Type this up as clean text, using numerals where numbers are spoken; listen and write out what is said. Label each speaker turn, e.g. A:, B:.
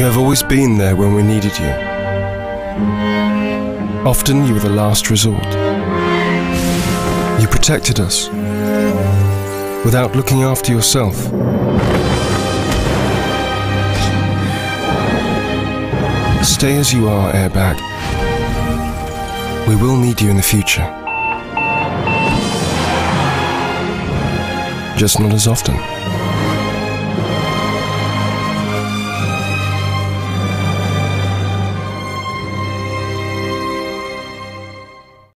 A: You have always been there when we needed you. Often you were the last resort. You protected us without looking after yourself. Stay as you are, Airbag. We will need you in the future. Just not as often.